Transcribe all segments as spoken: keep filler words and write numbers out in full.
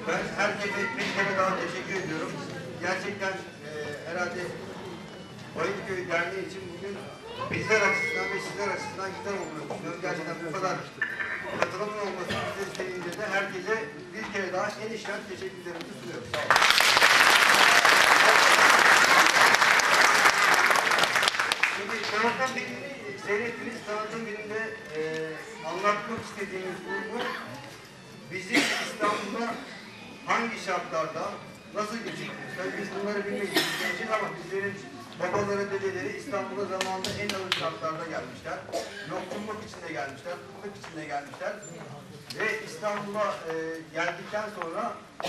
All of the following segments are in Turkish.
Ben herkese bir kere daha teşekkür ediyorum. Gerçekten e, herhalde Bayırköy Derneği için bugün bizler açısından ve sizler açısından güzel olduğunu düşünüyorum. Gerçekten bu kadar katılımın olması bize sevince de herkese bir kere daha en içten teşekkürlerimizi sunuyoruz. Sağ olun. Şimdi tanıtım bilimini seyrettiniz. Tanıtım biliminde e, anlatmak istediğimiz vurgu bizim İstanbul'da hangi şartlarda nasıl geçirdiniz? Tabii biz bunları bilmeyiz için ama bizlerin babaları, dedeleri İstanbul'a zamanında en ağır şartlarda gelmişler. Yoksulluk içinde gelmişler, kıtlık içinde gelmişler. Ve İstanbul'a e, geldikten sonra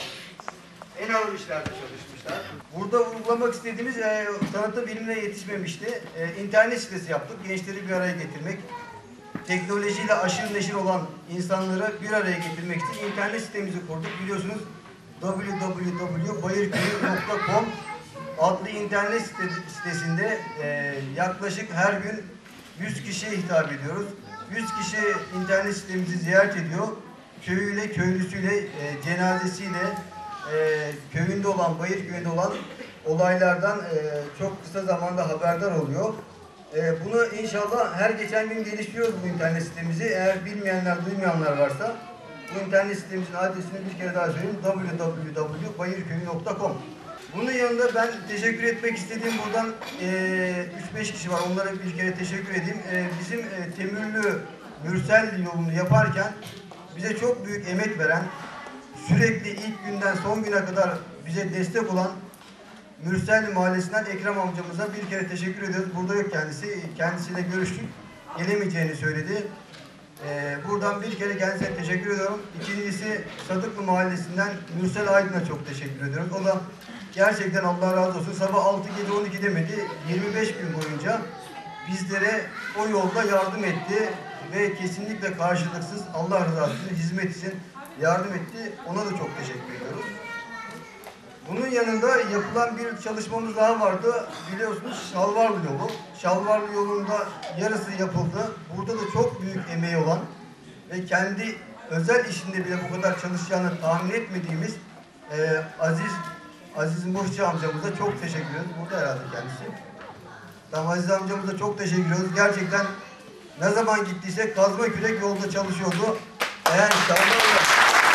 en ağır işlerde çalışmışlar. Burada vurgulamak istediğimiz e, tanıtım bilimine yetişmemişti. E, internet sitesi yaptık. Gençleri bir araya getirmek. Teknolojiyle aşırı neşir olan insanları bir araya getirmek için internet sitemizi kurduk. Biliyorsunuz w w w nokta bayırköy nokta com adlı internet sitesinde e, yaklaşık her gün yüz kişiye hitap ediyoruz. yüz kişi internet sitemizi ziyaret ediyor. Köyüyle, köylüsüyle, e, cenazesiyle, e, köyünde olan, Bayırköy'ünde olan olaylardan e, çok kısa zamanda haberdar oluyor. E, bunu inşallah her geçen gün geliştiriyoruz bu internet sitemizi. Eğer bilmeyenler, duymayanlar varsa bu internet sitemizin adresini bir kere daha söyleyeyim. w w w nokta bayırköy nokta com. Bunun yanında ben teşekkür etmek istediğim buradan üç beş kişi var. Onlara bir kere teşekkür edeyim. E, bizim e, Temürlü Mürsel yolunu yaparken bize çok büyük emek veren, sürekli ilk günden son güne kadar bize destek olan Mürsel Mahallesi'nden Ekrem amcamıza bir kere teşekkür ediyoruz. Burada yok kendisi. Kendisiyle görüştük. Gelemeyeceğini söyledi. Ee, buradan bir kere kendisine teşekkür ediyorum. İkincisi Sadıklı Mahallesi'nden Mürsel Aydın'a çok teşekkür ediyoruz. O da gerçekten Allah razı olsun. Sabah altı gece on iki demedi. yirmi beş gün boyunca bizlere o yolda yardım etti ve kesinlikle karşılıksız Allah rızası için hizmet için yardım etti. Ona da çok teşekkür ediyoruz. Bunun yanında yapılan bir çalışmamız daha vardı. Biliyorsunuz Şalvarlı yolu. Şalvarlı yolunda yarısı yapıldı. Burada da çok büyük emeği olan ve kendi özel işinde bile bu kadar çalışacağını tahmin etmediğimiz e, Aziz Aziz Muhçı amcamıza çok teşekkür ediyoruz. Burada herhalde kendisi. Tamam, Aziz amcamıza çok teşekkür ediyoruz. Gerçekten ne zaman gittiysek kazma kürek yolda çalışıyordu. Eğer Şalvarlı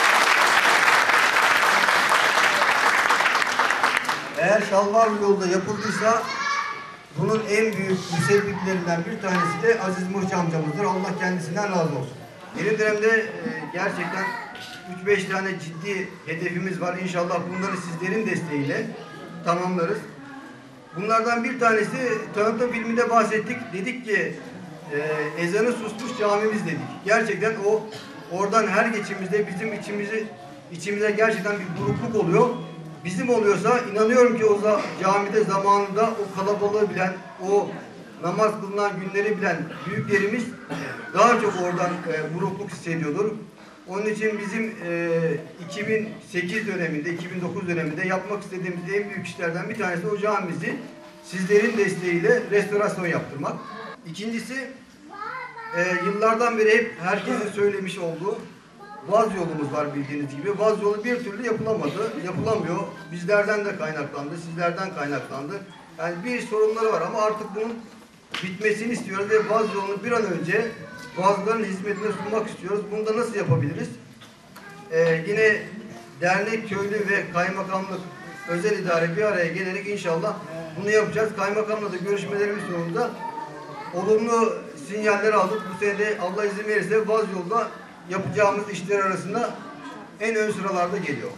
Eğer Şalvarlı yolda yapıldıysa bunun en büyük müsebbiplerinden bir tanesi de Aziz Muhçı amcamızdır. Allah kendisinden razı olsun. Yeni dönemde e, gerçekten üç beş tane ciddi hedefimiz var. İnşallah bunları sizlerin desteğiyle tamamlarız. Bunlardan bir tanesi tanıtım filminde bahsettik. Dedik ki e, ezanı susmuş camimiz dedik. Gerçekten o oradan her geçimizde bizim içimizi içimize gerçekten bir burukluk oluyor. Bizim oluyorsa inanıyorum ki o da camide zamanında o kalabalığı bilen, o namaz kılınan günleri bilen büyüklerimiz daha çok oradan e, burukluk hissediyordur. Onun için bizim e, iki bin sekiz döneminde, iki bin dokuz döneminde yapmak istediğimiz en büyük işlerden bir tanesi o camimizi sizlerin desteğiyle restorasyon yaptırmak. İkincisi e, yıllardan beri hep herkesin söylemiş olduğu Vaz yolumuz var bildiğiniz gibi. Vaz yolu bir türlü yapılamadı, yapılamıyor. Bizlerden de kaynaklandı, sizlerden kaynaklandı. Yani bir sorunları var ama artık bunun bitmesini istiyoruz ve Vaz yolunu bir an önce Vazların hizmetine sunmak istiyoruz. Bunu da nasıl yapabiliriz? Ee, yine dernek, köylü ve kaymakamlık özel idare bir araya gelerek inşallah bunu yapacağız. Kaymakamla da görüşmelerimiz sonunda olumlu sinyaller aldık. Bu sene de Allah izin verirse Vaz yolda yapacağımız işler arasında en ön sıralarda geliyor.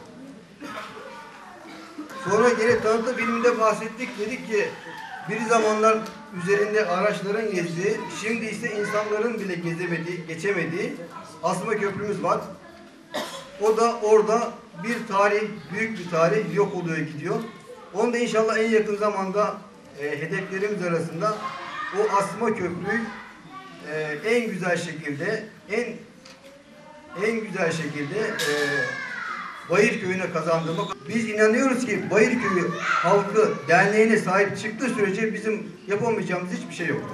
Sonra yine tanıtım filminde bahsettik. Dedik ki bir zamanlar üzerinde araçların gezdiği, şimdi ise insanların bile gezemediği, geçemediği asma köprümüz var. O da orada bir tarih, büyük bir tarih yok oluyor gidiyor. Onu da inşallah en yakın zamanda e, hedeflerimiz arasında o asma köprüyü e, en güzel şekilde, en en güzel şekilde e, Bayırköy'üne kazandırmak. Biz inanıyoruz ki Bayırköy halkı derneğine sahip çıktığı sürece bizim yapamayacağımız hiçbir şey yoktur.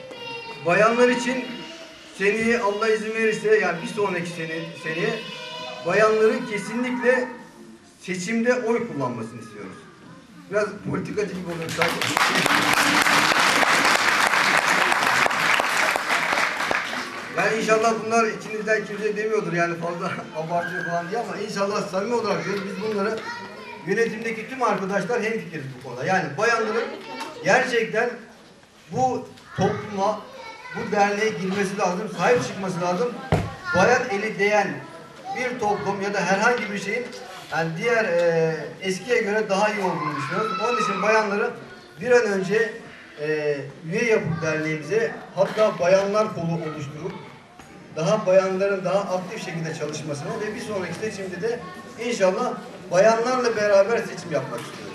Bayanlar için seneye Allah izin verirse, yani bir sonraki sene, seneye bayanların kesinlikle seçimde oy kullanmasını istiyoruz. Biraz politikacı gibi oluyor sanki. Yani inşallah bunlar içinizden kimse demiyordur yani fazla abartıyor falan diye, ama inşallah samimi olarak diyoruz, biz bunları yönetimdeki tüm arkadaşlar hemfikiriz bu konuda. Yani bayanların gerçekten bu topluma, bu derneğe girmesi lazım, sahip çıkması lazım. Bayan eli değen bir toplum ya da herhangi bir şeyin yani diğer e, eskiye göre daha iyi olduğunu düşünüyoruz. Onun için bayanları bir an önce e, üye yapıp derneğimize, hatta bayanlar kolu oluşturup daha bayanların daha aktif şekilde çalışmasını ve bir sonraki seçimde de inşallah bayanlarla beraber seçim yapmak istiyoruz.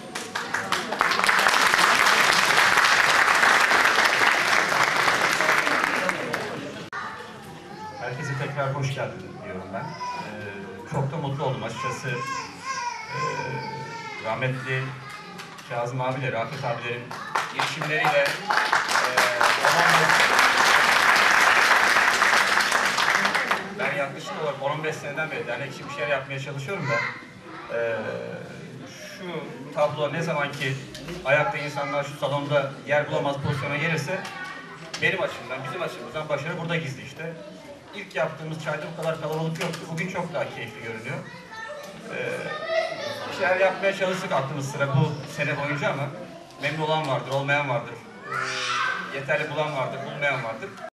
Herkese tekrar hoş geldin diyorum ben. Ee, çok da mutlu oldum açıkçası. Ee, rahmetli Kazım abiyle, Rafet abilerin girişimleriyle e, ben yaklaşık olarak on on beş seneden beri dernek için bir şeyler yapmaya çalışıyorum da e, şu tablo ne zaman ki ayakta insanlar şu salonda yer bulamaz pozisyona gelirse benim açımdan, bizim açımızdan başarı burada gizli işte. İlk yaptığımız çayda bu kadar kalabalık yoktu. Bugün çok daha keyifli görünüyor. Ee, bir şeyler yapmaya çalıştık aklımız sıra bu sene boyunca ama memnun olan vardır, olmayan vardır. Ee, yeterli bulan vardır, bulmayan vardır.